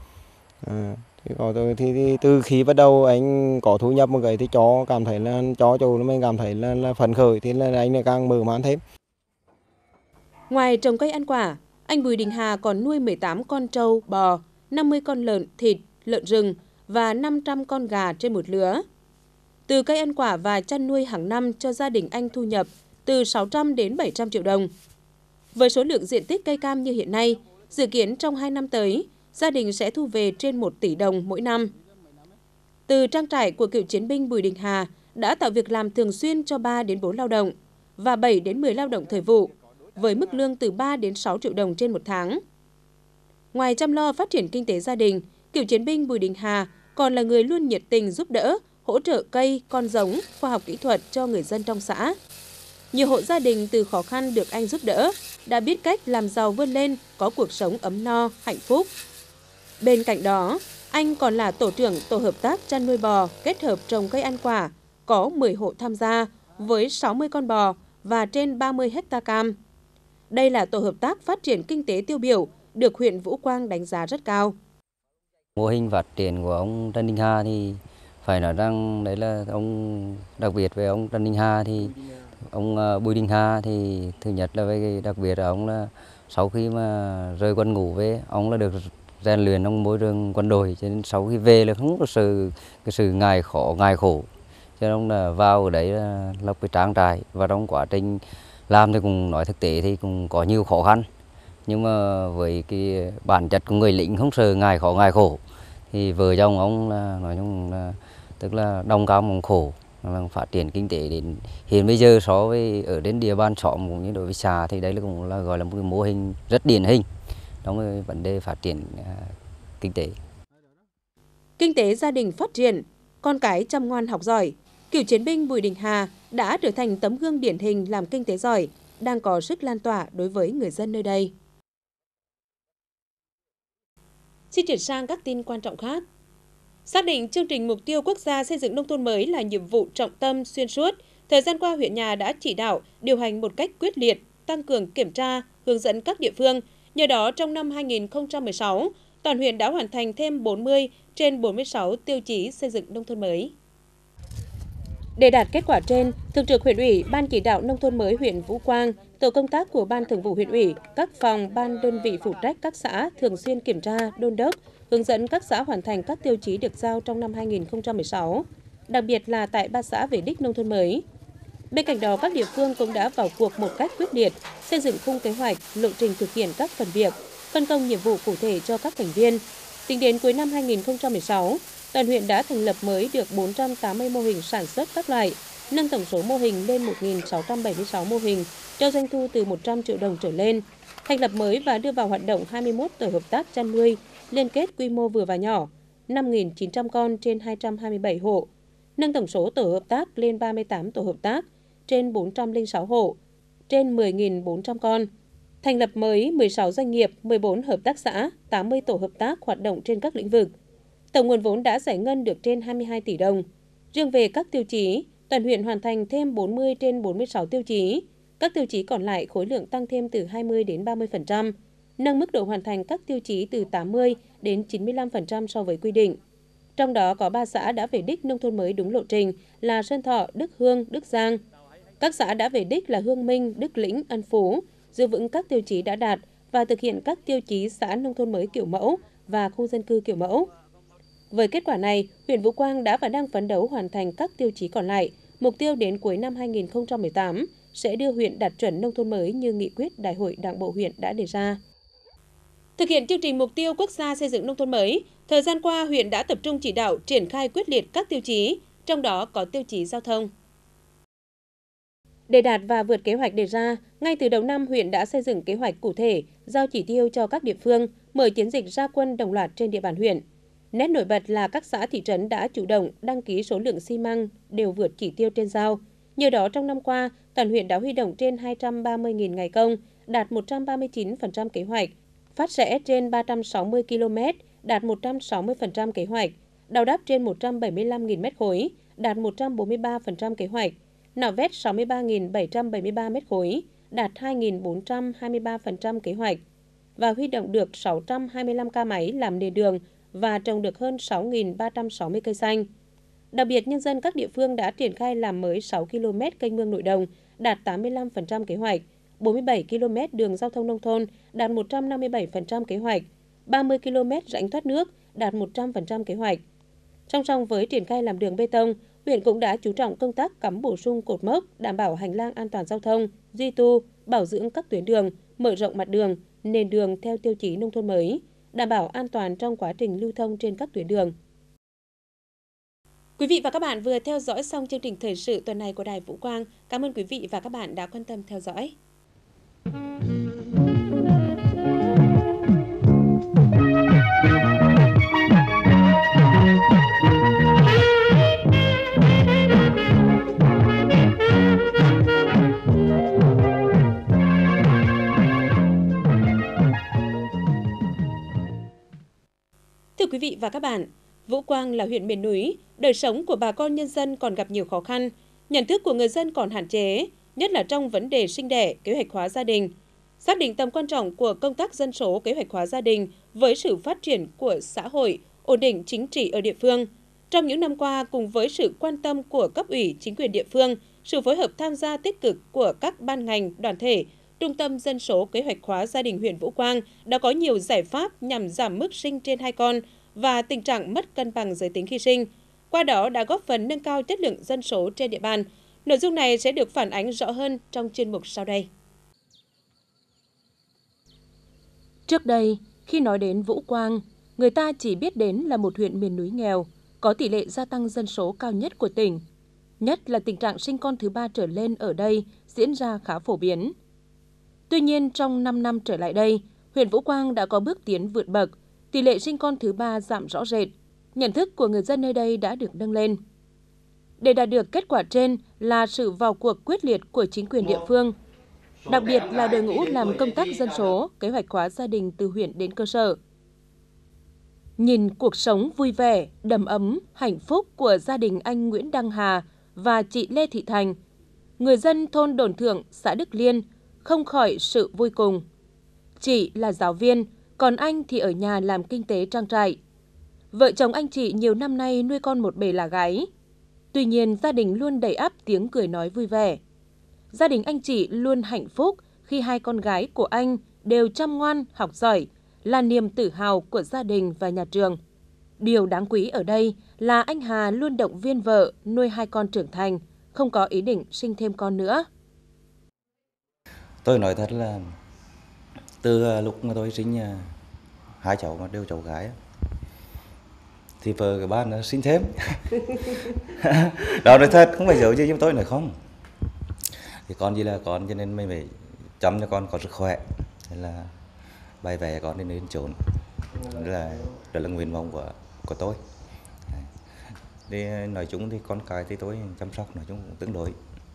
Thì từ khi bắt đầu anh có thu nhập một cái thì chó cảm thấy là chó chủ mình cảm thấy là phấn khởi thì là anh lại càng mở mang thêm. Ngoài trồng cây ăn quả, anh Bùi Đình Hà còn nuôi 18 con trâu, bò, 50 con lợn, thịt, lợn rừng và 500 con gà trên một lứa. Từ cây ăn quả và chăn nuôi hàng năm cho gia đình anh thu nhập từ 600 đến 700 triệu đồng. Với số lượng diện tích cây cam như hiện nay, dự kiến trong 2 năm tới, gia đình sẽ thu về trên 1 tỷ đồng mỗi năm. Từ trang trại của cựu chiến binh Bùi Đình Hà đã tạo việc làm thường xuyên cho 3 đến 4 lao động và 7 đến 10 lao động thời vụ, với mức lương từ 3 đến 6 triệu đồng trên một tháng. Ngoài chăm lo phát triển kinh tế gia đình, cựu chiến binh Bùi Đình Hà còn là người luôn nhiệt tình giúp đỡ, hỗ trợ cây, con giống, khoa học kỹ thuật cho người dân trong xã. Nhiều hộ gia đình từ khó khăn được anh giúp đỡ, đã biết cách làm giàu vươn lên, có cuộc sống ấm no, hạnh phúc. Bên cạnh đó, anh còn là tổ trưởng tổ hợp tác chăn nuôi bò kết hợp trồng cây ăn quả, có 10 hộ tham gia với 60 con bò và trên 30 hecta cam. Đây là tổ hợp tác phát triển kinh tế tiêu biểu, được huyện Vũ Quang đánh giá rất cao. Mô hình phát triển của ông Trần Đình Hà thì phải nói rằng đấy là ông đặc biệt về ông Trần Đình Hà thì ông Bùi Đình Hà thì thứ nhất là về đặc biệt là ông là sau khi mà rời quân ngũ về ông là được rèn luyện trong môi trường quân đội, cho nên sau khi về là không có cái sự ngại khổ cho nên là vào ở đấy là lập cái trang trại, và trong quá trình làm thì cũng nói thực tế thì cũng có nhiều khó khăn, nhưng mà với cái bản chất của người lính không sợ ngại khó ngại khổ, thì vợ chồng ông là nói chung là tức là đồng cam cộng khổ, là phát triển kinh tế đến hiện bây giờ so với ở đến địa bàn xóm cũng như đối với xã thì đây là cũng là gọi là một cái mô hình rất điển hình trong cái vấn đề phát triển kinh tế. Kinh tế gia đình phát triển, con cái chăm ngoan học giỏi, cựu chiến binh Bùi Đình Hà đã trở thành tấm gương điển hình làm kinh tế giỏi, đang có sức lan tỏa đối với người dân nơi đây. Xin chuyển sang các tin quan trọng khác. Xác định chương trình mục tiêu quốc gia xây dựng nông thôn mới là nhiệm vụ trọng tâm xuyên suốt, thời gian qua huyện nhà đã chỉ đạo, điều hành một cách quyết liệt, tăng cường kiểm tra, hướng dẫn các địa phương. Nhờ đó, trong năm 2016, toàn huyện đã hoàn thành thêm 40 trên 46 tiêu chí xây dựng nông thôn mới. Để đạt kết quả trên, Thường trực Huyện ủy, Ban chỉ đạo nông thôn mới huyện Vũ Quang, tổ công tác của Ban Thường vụ Huyện ủy, các phòng, ban đơn vị phụ trách các xã thường xuyên kiểm tra, đôn đốc, hướng dẫn các xã hoàn thành các tiêu chí được giao trong năm 2016, đặc biệt là tại 3 xã về đích nông thôn mới. Bên cạnh đó, các địa phương cũng đã vào cuộc một cách quyết liệt, xây dựng khung kế hoạch, lộ trình thực hiện các phần việc, phân công nhiệm vụ cụ thể cho các thành viên. Tính đến cuối năm 2016, toàn huyện đã thành lập mới được 480 mô hình sản xuất các loại, nâng tổng số mô hình lên 1.676 mô hình, cho doanh thu từ 100 triệu đồng trở lên. Thành lập mới và đưa vào hoạt động 21 tổ hợp tác chăn nuôi, liên kết quy mô vừa và nhỏ, 5.900 con trên 227 hộ. Nâng tổng số tổ hợp tác lên 38 tổ hợp tác, trên 406 hộ, trên 10.400 con. Thành lập mới 16 doanh nghiệp, 14 hợp tác xã, 80 tổ hợp tác hoạt động trên các lĩnh vực. Tổng nguồn vốn đã giải ngân được trên 22 tỷ đồng. Riêng về các tiêu chí, toàn huyện hoàn thành thêm 40 trên 46 tiêu chí. Các tiêu chí còn lại khối lượng tăng thêm từ 20 đến 30%, nâng mức độ hoàn thành các tiêu chí từ 80 đến 95% so với quy định. Trong đó có 3 xã đã về đích nông thôn mới đúng lộ trình là Sơn Thọ, Đức Hương, Đức Giang. Các xã đã về đích là Hương Minh, Đức Lĩnh, Ân Phú, giữ vững các tiêu chí đã đạt và thực hiện các tiêu chí xã nông thôn mới kiểu mẫu và khu dân cư kiểu mẫu. Với kết quả này, huyện Vũ Quang đã và đang phấn đấu hoàn thành các tiêu chí còn lại, mục tiêu đến cuối năm 2018 sẽ đưa huyện đạt chuẩn nông thôn mới như nghị quyết Đại hội Đảng bộ huyện đã đề ra. Thực hiện chương trình mục tiêu quốc gia xây dựng nông thôn mới, thời gian qua huyện đã tập trung chỉ đạo triển khai quyết liệt các tiêu chí, trong đó có tiêu chí giao thông. Để đạt và vượt kế hoạch đề ra, ngay từ đầu năm huyện đã xây dựng kế hoạch cụ thể, giao chỉ tiêu cho các địa phương, mở chiến dịch ra quân đồng loạt trên địa bàn huyện. Nét nổi bật là các xã thị trấn đã chủ động đăng ký số lượng xi măng đều vượt chỉ tiêu trên giao. Nhờ đó trong năm qua, toàn huyện đã huy động trên 230.000 ngày công, đạt 139% kế hoạch, phát rẽ trên 360 km, đạt 160% kế hoạch, đào đắp trên 175.000 mét khối, đạt 143% kế hoạch, nạo vét 63.773 mét khối, đạt 2.423% kế hoạch và huy động được 625 ca máy làm nền đường và trồng được hơn 6.360 cây xanh. Đặc biệt, nhân dân các địa phương đã triển khai làm mới 6 km kênh mương nội đồng, đạt 85% kế hoạch, 47 km đường giao thông nông thôn, đạt 157% kế hoạch, 30 km rãnh thoát nước, đạt 100% kế hoạch. Song song với triển khai làm đường bê tông, huyện cũng đã chú trọng công tác cắm bổ sung cột mốc, đảm bảo hành lang an toàn giao thông, duy tu, bảo dưỡng các tuyến đường, mở rộng mặt đường, nền đường theo tiêu chí nông thôn mới, đảm bảo an toàn trong quá trình lưu thông trên các tuyến đường. Quý vị và các bạn vừa theo dõi xong chương trình thời sự tuần này của Đài Vũ Quang. Cảm ơn quý vị và các bạn đã quan tâm theo dõi. Thưa quý vị và các bạn, Vũ Quang là huyện miền núi, đời sống của bà con nhân dân còn gặp nhiều khó khăn, nhận thức của người dân còn hạn chế, nhất là trong vấn đề sinh đẻ, kế hoạch hóa gia đình. Xác định tầm quan trọng của công tác dân số kế hoạch hóa gia đình với sự phát triển của xã hội, ổn định chính trị ở địa phương. Trong những năm qua, cùng với sự quan tâm của cấp ủy, chính quyền địa phương, sự phối hợp tham gia tích cực của các ban ngành, đoàn thể, Trung tâm Dân số Kế hoạch hóa gia đình huyện Vũ Quang đã có nhiều giải pháp nhằm giảm mức sinh trên 2 con và tình trạng mất cân bằng giới tính khi sinh. qua đó đã góp phần nâng cao chất lượng dân số trên địa bàn. Nội dung này sẽ được phản ánh rõ hơn trong chuyên mục sau đây. Trước đây, khi nói đến Vũ Quang, người ta chỉ biết đến là một huyện miền núi nghèo, có tỷ lệ gia tăng dân số cao nhất của tỉnh. Nhất là tình trạng sinh con thứ 3 trở lên ở đây diễn ra khá phổ biến. Tuy nhiên, trong 5 năm trở lại đây, huyện Vũ Quang đã có bước tiến vượt bậc, tỷ lệ sinh con thứ 3 giảm rõ rệt, nhận thức của người dân nơi đây đã được nâng lên. Để đạt được kết quả trên là sự vào cuộc quyết liệt của chính quyền địa phương, đặc biệt là đội ngũ làm công tác dân số, kế hoạch hóa gia đình từ huyện đến cơ sở. Nhìn cuộc sống vui vẻ, đầm ấm, hạnh phúc của gia đình anh Nguyễn Đăng Hà và chị Lê Thị Thành, người dân thôn Đồn Thượng, xã Đức Liên không khỏi sự vui cùng. Chị là giáo viên, còn anh thì ở nhà làm kinh tế trang trại. Vợ chồng anh chị nhiều năm nay nuôi con một bề là gái. Tuy nhiên, gia đình luôn đầy ắp tiếng cười nói vui vẻ. Gia đình anh chị luôn hạnh phúc khi hai con gái của anh đều chăm ngoan, học giỏi, là niềm tự hào của gia đình và nhà trường. Điều đáng quý ở đây là anh Hà luôn động viên vợ nuôi hai con trưởng thành, không có ý định sinh thêm con nữa. Tôi nói thật là từ lúc mà tôi sinh hai cháu mà đều cháu gái thì vợ cái ba nó sinh thêm. Đó nói thật, không phải giấu chứ tôi nói không. Thì con gì là con, cho nên mình phải chăm cho con có sức khỏe, nên là bài vẽ con đến chốn. Đó là nguyện vọng của tôi. Thì nói chung thì con cái thì tôi chăm sóc nói chung cũng tương đối.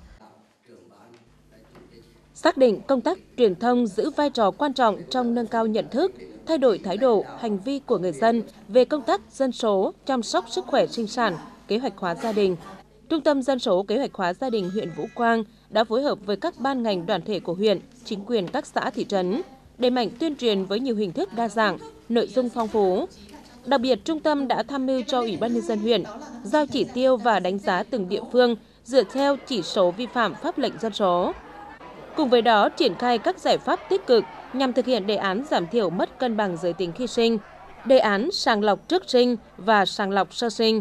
Xác định công tác truyền thông giữ vai trò quan trọng trong nâng cao nhận thức, thay đổi thái độ, hành vi của người dân về công tác dân số, chăm sóc sức khỏe sinh sản, kế hoạch hóa gia đình. Trung tâm Dân số Kế hoạch hóa gia đình huyện Vũ Quang đã phối hợp với các ban ngành đoàn thể của huyện, chính quyền các xã thị trấn, đẩy mạnh tuyên truyền với nhiều hình thức đa dạng, nội dung phong phú. Đặc biệt, trung tâm đã tham mưu cho Ủy ban nhân dân huyện giao chỉ tiêu và đánh giá từng địa phương dựa theo chỉ số vi phạm pháp lệnh dân số. Cùng với đó, triển khai các giải pháp tích cực nhằm thực hiện đề án giảm thiểu mất cân bằng giới tính khi sinh, đề án sàng lọc trước sinh và sàng lọc sơ sinh.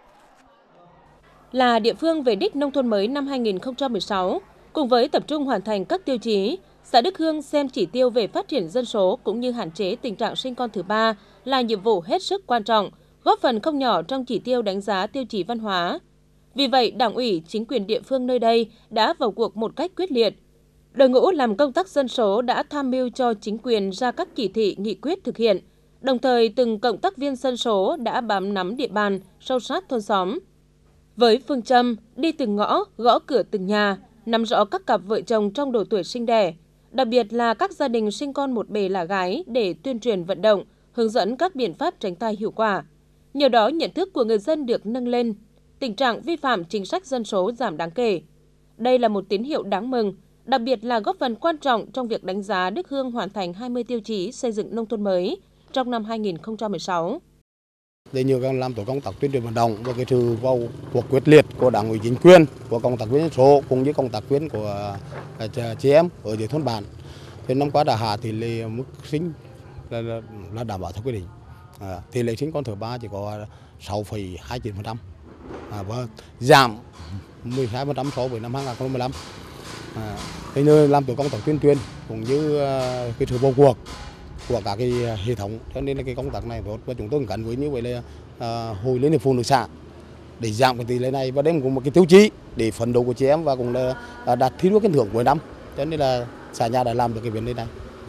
Là địa phương về đích nông thôn mới năm 2016, cùng với tập trung hoàn thành các tiêu chí, xã Đức Hương xem chỉ tiêu về phát triển dân số cũng như hạn chế tình trạng sinh con thứ 3 là nhiệm vụ hết sức quan trọng, góp phần không nhỏ trong chỉ tiêu đánh giá tiêu chí văn hóa. Vì vậy, Đảng ủy, chính quyền địa phương nơi đây đã vào cuộc một cách quyết liệt. Đội ngũ làm công tác dân số đã tham mưu cho chính quyền ra các chỉ thị, nghị quyết thực hiện. Đồng thời, từng cộng tác viên dân số đã bám nắm địa bàn, sâu sát thôn xóm. Với phương châm đi từng ngõ, gõ cửa từng nhà, nắm rõ các cặp vợ chồng trong độ tuổi sinh đẻ, đặc biệt là các gia đình sinh con một bề là gái để tuyên truyền vận động, hướng dẫn các biện pháp tránh thai hiệu quả. Nhờ đó, nhận thức của người dân được nâng lên, tình trạng vi phạm chính sách dân số giảm đáng kể. Đây là một tín hiệu đáng mừng, đặc biệt là góp phần quan trọng trong việc đánh giá Đức Hương hoàn thành 20 tiêu chí xây dựng nông thôn mới trong năm 2016. Để nhiều làm tổ công tác tuyên truyền vận động và cái sự vào cuộc quyết liệt của Đảng ủy chính quyền, của công tác viên dân số cũng như công tác viên của chị em ở dưới thôn bản. Thì năm qua đã hạ tỷ lệ mức sinh là đảm bảo theo quy định. Tỷ lệ sinh con thứ 3 chỉ có 6,29% và giảm 12% so với năm 2015. Thế nên làm tổ công tác tuyên truyền cũng như cái sự vào cuộc của cả cái hệ thống, cho nên là cái công tác này tốt và chúng tôi cũng gắn với như vậy là Hội Liên hiệp Phụ nữ xã để giảm cái tỷ lệ này và đây cũng một cái tiêu chí để phấn đấu của chị em và cũng là đạt thi đua khen thưởng cuối năm, cho nên là xã nhà đã làm được cái vấn đề này.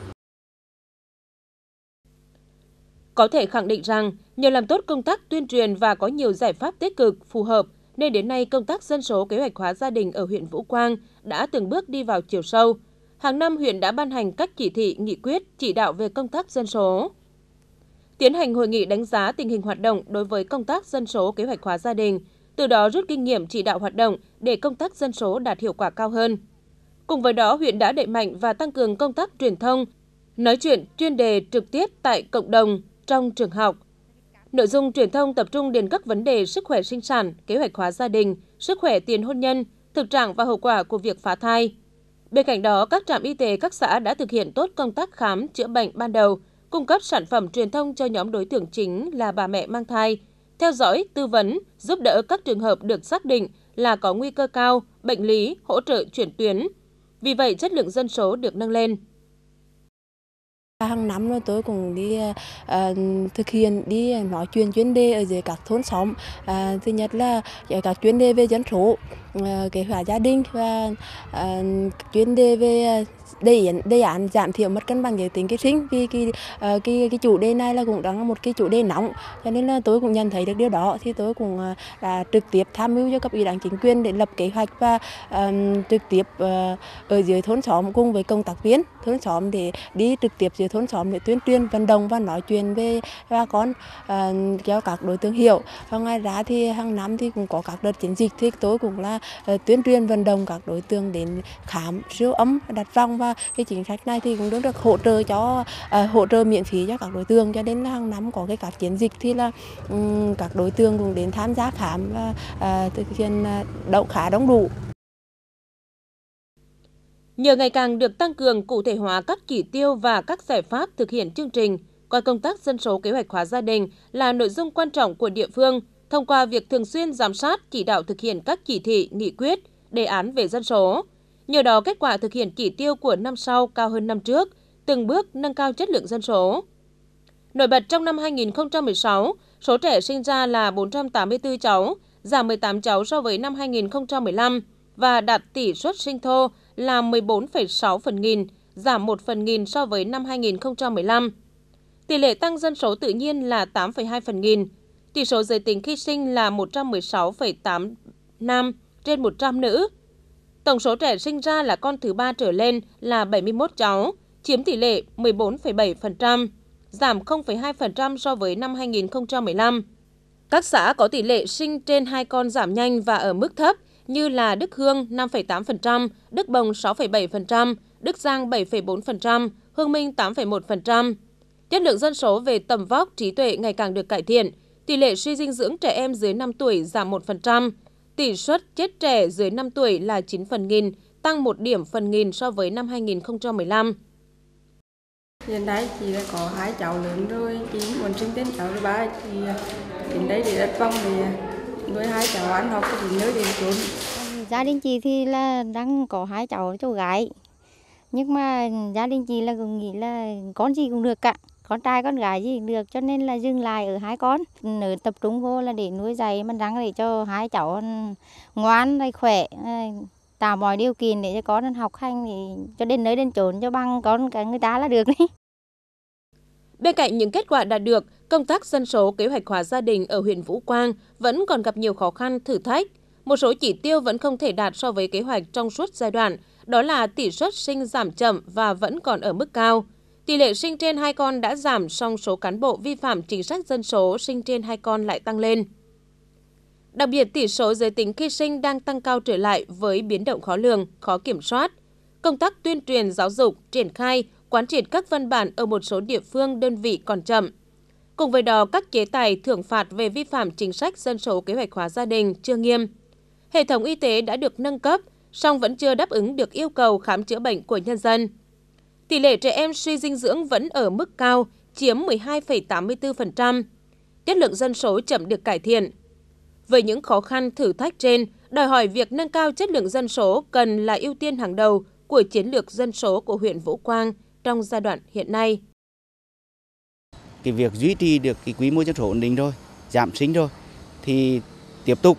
Có thể khẳng định rằng nhờ làm tốt công tác tuyên truyền và có nhiều giải pháp tích cực phù hợp nên đến nay công tác dân số kế hoạch hóa gia đình ở huyện Vũ Quang đã từng bước đi vào chiều sâu. Hàng năm huyện đã ban hành các chỉ thị, nghị quyết, chỉ đạo về công tác dân số. Tiến hành hội nghị đánh giá tình hình hoạt động đối với công tác dân số kế hoạch hóa gia đình, từ đó rút kinh nghiệm chỉ đạo hoạt động để công tác dân số đạt hiệu quả cao hơn. Cùng với đó, huyện đã đẩy mạnh và tăng cường công tác truyền thông, nói chuyện chuyên đề trực tiếp tại cộng đồng, trong trường học. Nội dung truyền thông tập trung đến các vấn đề sức khỏe sinh sản, kế hoạch hóa gia đình, sức khỏe tiền hôn nhân, thực trạng và hậu quả của việc phá thai. Bên cạnh đó, các trạm y tế các xã đã thực hiện tốt công tác khám, chữa bệnh ban đầu, cung cấp sản phẩm truyền thông cho nhóm đối tượng chính là bà mẹ mang thai, theo dõi, tư vấn, giúp đỡ các trường hợp được xác định là có nguy cơ cao, bệnh lý, hỗ trợ chuyển tuyến. Vì vậy, chất lượng dân số được nâng lên. Hàng năm tôi cũng đi thực hiện đi nói chuyện chuyên đề ở dưới các thôn xóm. Thứ nhất là các chuyên đề về dân số, kế hoạch gia đình và chuyên đề về đề án giảm thiểu mất cân bằng giới tính khi sinh. Vì cái chủ đề này là cũng đang là một cái chủ đề nóng, cho nên là tôi cũng nhận thấy được điều đó, thì tôi cũng đã trực tiếp tham mưu cho cấp ủy đảng chính quyền để lập kế hoạch và trực tiếp ở dưới thôn xóm cùng với công tác viên thôn xóm để đi trực tiếp dưới thôn xóm để tuyên truyền vận động và nói chuyện với bà con cho các đối tượng hiểu. Và ngoài ra thì hàng năm thì cũng có các đợt chiến dịch, thì tôi cũng là tuyên truyền vận động các đối tượng đến khám siêu âm, đặt vòng, và cái chính sách này thì cũng được hỗ trợ miễn phí cho các đối tượng, cho nên là hàng năm có cái các chiến dịch thì là các đối tượng cũng đến tham gia khám và thực hiện khá đông đủ. Nhờ ngày càng được tăng cường cụ thể hóa các chỉ tiêu và các giải pháp thực hiện chương trình, coi công tác dân số kế hoạch hóa gia đình là nội dung quan trọng của địa phương thông qua việc thường xuyên giám sát, chỉ đạo thực hiện các chỉ thị, nghị quyết, đề án về dân số. Nhờ đó, kết quả thực hiện chỉ tiêu của năm sau cao hơn năm trước, từng bước nâng cao chất lượng dân số. Nổi bật trong năm 2016, số trẻ sinh ra là 484 cháu, giảm 18 cháu so với năm 2015 và đạt tỷ suất sinh thô là 14,6 phần nghìn, giảm 1 phần nghìn so với năm 2015. Tỷ lệ tăng dân số tự nhiên là 8,2 phần nghìn. Tỷ số giới tính khi sinh là 116,8 nam trên 100 nữ. Tổng số trẻ sinh ra là con thứ 3 trở lên là 71 cháu, chiếm tỷ lệ 14,7%, giảm 0,2% so với năm 2015. Các xã có tỷ lệ sinh trên 2 con giảm nhanh và ở mức thấp như là Đức Hương 5,8%, Đức Bồng 6,7%, Đức Giang 7,4%, Hương Minh 8,1%. Chất lượng dân số về tầm vóc, trí tuệ ngày càng được cải thiện. Tỷ lệ suy dinh dưỡng trẻ em dưới 5 tuổi giảm 1%. Tỷ suất chết trẻ dưới 5 tuổi là 9 phần nghìn, tăng 1 điểm phần nghìn so với năm 2015. Hiện nay chị đã có 2 cháu lớn rồi, chị muốn sinh thêm cháu thứ 3 thì đến đây để đặt vòng để nuôi 2 cháu ăn học đến nơi đến chốn. Gia đình chị thì là đang có 2 cháu gái, nhưng mà gia đình chị là cũng nghĩ là con gì cũng được cả, con trai con gái gì cũng được, cho nên là dừng lại ở 2 con, ở tập trung vô là để nuôi dạy mình răng để cho 2 cháu ngoan rồi khỏe, tạo mọi điều kiện để cho con học hành thì cho đến nơi đến chốn cho bằng con cả người ta là được đấy. Bên cạnh những kết quả đạt được, công tác dân số kế hoạch hóa gia đình ở huyện Vũ Quang vẫn còn gặp nhiều khó khăn, thử thách. Một số chỉ tiêu vẫn không thể đạt so với kế hoạch trong suốt giai đoạn, đó là tỷ suất sinh giảm chậm và vẫn còn ở mức cao. Tỷ lệ sinh trên 2 con đã giảm, song số cán bộ vi phạm chính sách dân số sinh trên 2 con lại tăng lên. Đặc biệt, tỷ số giới tính khi sinh đang tăng cao trở lại với biến động khó lường, khó kiểm soát. Công tác tuyên truyền giáo dục, triển khai, quán triệt các văn bản ở một số địa phương, đơn vị còn chậm. Cùng với đó, các chế tài thưởng phạt về vi phạm chính sách dân số kế hoạch hóa gia đình chưa nghiêm. Hệ thống y tế đã được nâng cấp, song vẫn chưa đáp ứng được yêu cầu khám chữa bệnh của nhân dân. Tỷ lệ trẻ em suy dinh dưỡng vẫn ở mức cao, chiếm 12,84%. Chất lượng dân số chậm được cải thiện. Với những khó khăn thử thách trên, đòi hỏi việc nâng cao chất lượng dân số cần là ưu tiên hàng đầu của chiến lược dân số của huyện Vũ Quang trong giai đoạn hiện nay. Cái việc duy trì được cái quy mô dân số ổn định rồi, giảm sinh rồi, thì tiếp tục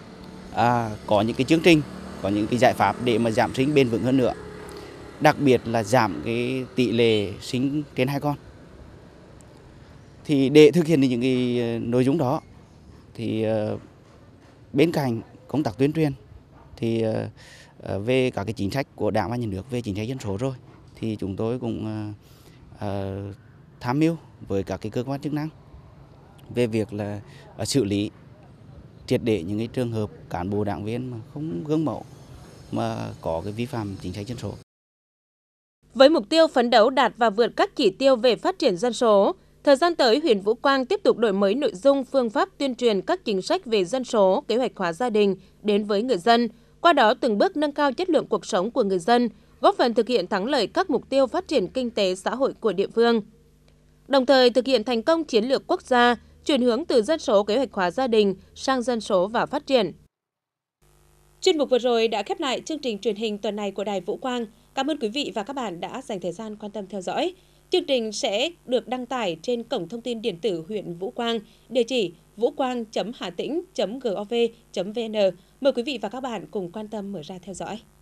có những cái chương trình, có những cái giải pháp để mà giảm sinh bền vững hơn nữa. Đặc biệt là giảm cái tỷ lệ sinh trên 2 con. Thì để thực hiện những cái nội dung đó, thì bên cạnh công tác tuyên truyền thì về các cái chính sách của Đảng và Nhà nước về chính sách dân số rồi, thì chúng tôi cũng tham mưu với các cái cơ quan chức năng về việc là xử lý triệt để những cái trường hợp cán bộ đảng viên mà không gương mẫu mà có cái vi phạm chính sách dân số. Với mục tiêu phấn đấu đạt và vượt các chỉ tiêu về phát triển dân số, thời gian tới, huyện Vũ Quang tiếp tục đổi mới nội dung, phương pháp tuyên truyền các chính sách về dân số, kế hoạch hóa gia đình đến với người dân, qua đó từng bước nâng cao chất lượng cuộc sống của người dân, góp phần thực hiện thắng lợi các mục tiêu phát triển kinh tế xã hội của địa phương. Đồng thời thực hiện thành công chiến lược quốc gia chuyển hướng từ dân số kế hoạch hóa gia đình sang dân số và phát triển. Chuyên mục vừa rồi đã khép lại chương trình truyền hình tuần này của Đài Vũ Quang. Cảm ơn quý vị và các bạn đã dành thời gian quan tâm theo dõi. Chương trình sẽ được đăng tải trên cổng thông tin điện tử huyện Vũ Quang, địa chỉ vuquang.hatĩnh.gov.vn. Mời quý vị và các bạn cùng quan tâm mở ra theo dõi.